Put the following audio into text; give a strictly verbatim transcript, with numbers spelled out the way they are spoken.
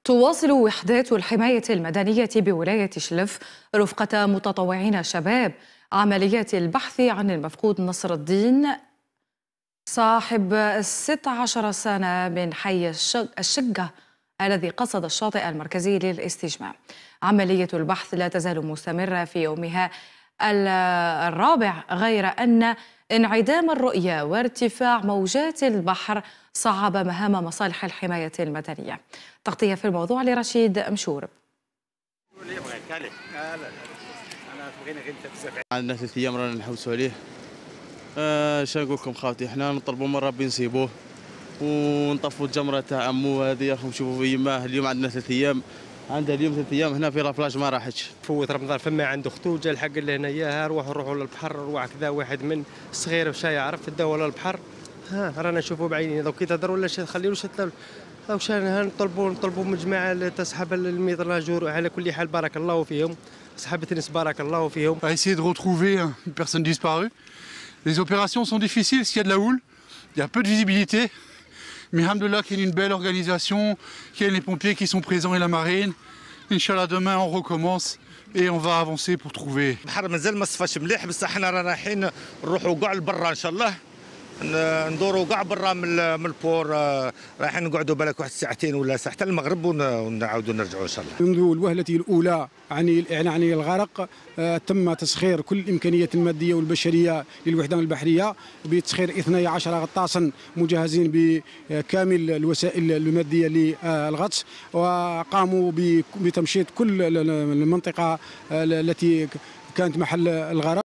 تواصل وحدات الحماية المدنية بولاية شلف رفقة متطوعين شباب عمليات البحث عن المفقود نصر الدين صاحب ست عشر سنة من حي الشقة الذي قصد الشاطئ المركزي للاستجمام. عملية البحث لا تزال مستمرة في يومها الرابع، غير أن انعدام الرؤية وارتفاع موجات البحر صعب مهام مصالح الحماية المدنية. تغطية في الموضوع لرشيد مشورب. عندنا ثلاث ايام رانا نحوسوا عليه. آه شنو نقول لكم خاوتي، احنا نطلبوا من ربي نصيبوه ونطفوا الجمره تاع عمو هذه. يا اخو نشوفوا في يماه اليوم عندنا ثلاث ايام، عندها اليوم ثلاث ايام هنا في لافلاج ما راحتش. فوت رمضان فما عنده اختو جا الحق اللي هنا اياها روحوا روحوا للبحر، روح كذا واحد من الصغير وشا يعرف تداول للبحر. ها رانا نشوفوا بعينينا دوك كي تهضروا ولا تخليوش واش نطلبوا نطلبوا من الجماعه تصحاب الميطراجور. على كل حال بارك الله فيهم، صحاب التنس بارك الله فيهم. On va essayer de retrouver une personne disparue. Les opérations sont difficiles s'il y a de la houle, il y a peu de visibilité. Mais alhamdoulilah qu'il y a une belle organisation, qu'il y a les pompiers qui sont présents et la marine. Inch'Allah demain on recommence et on va avancer pour trouver. البحر مازال ما صفاش مليح، بصح حنا رايحين نروحوا كاع لبرا ان شاء الله، ندوروا كاع برا من من البور. رايحين نقعدوا بالك واحد ساعتين ولا ساعه حتى المغرب ونعاودوا نرجعوا ان شاء الله. منذ الوهله الاولى عن الاعلان عن الغرق تم تسخير كل الامكانيات الماديه والبشريه للوحدان البحريه بتسخير اثني عشر غطاسا مجهزين بكامل الوسائل الماديه للغطس، وقاموا بتمشيط كل المنطقه التي كانت محل الغرق.